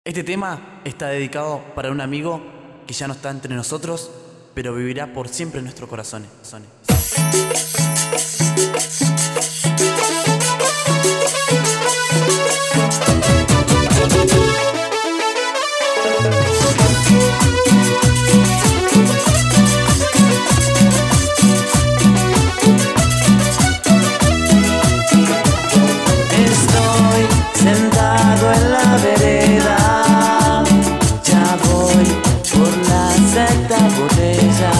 Este tema está dedicado para un amigo que ya no está entre nosotros, pero vivirá por siempre en nuestros corazones. Estoy sentado en la vereda, ya voy por la sexta botella.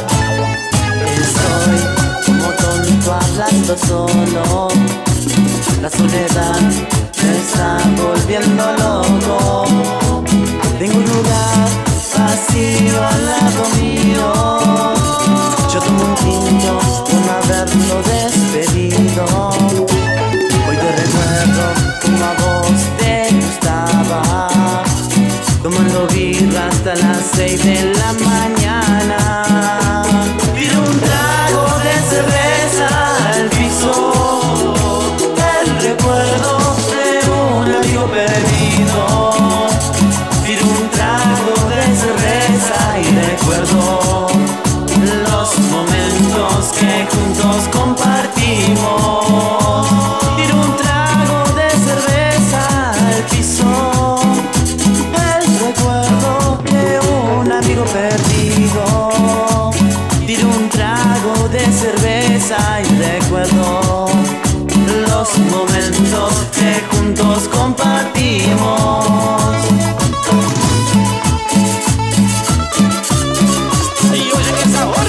Estoy como tonto hablando solo, la soledad me está volviendo loco. Tengo un lugar vacío al lado mío, yo tomo un tinto por haberlo despedido. Hoy te recuerdo como a vos te gustaba, tomando birra hasta las 6 de la mañana. Pido un trago de cerveza al piso, el recuerdo de un amigo perdido. Pido un trago de cerveza y recuerdo los momentos que juntos compartimos. Perdido, tiro un trago de cerveza y recuerdo los momentos que juntos compartimos. Y oye qué sabor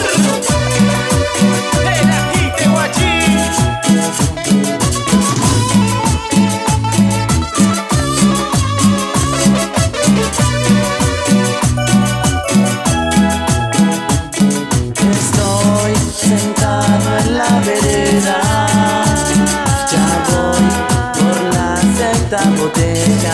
el ají guachín. Sentado en la vereda, ya voy por la sexta botella.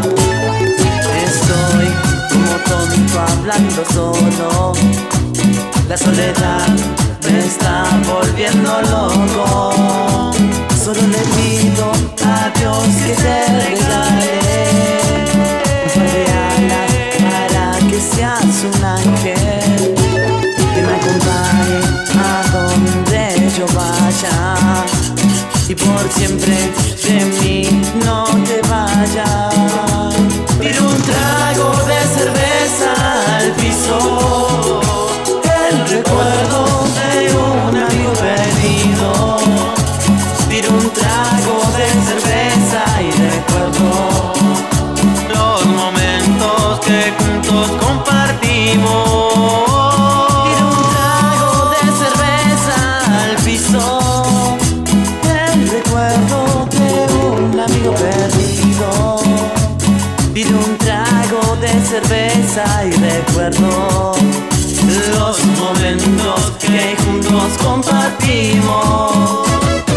Estoy como tonto hablando solo, la soledad me está volviendo loco. Solo le pido a Dios que te regale un par de alas para que seas un ángel, que me acompañe a donde yo vaya y por siempre de mí no te vayas. Tiro un trago de cerveza al piso, el recuerdo de un amigo perdido. Tiro un trago de cerveza y recuerdo los momentos que juntos compartimos. Pido un trago de cerveza y recuerdo los momentos que juntos compartimos.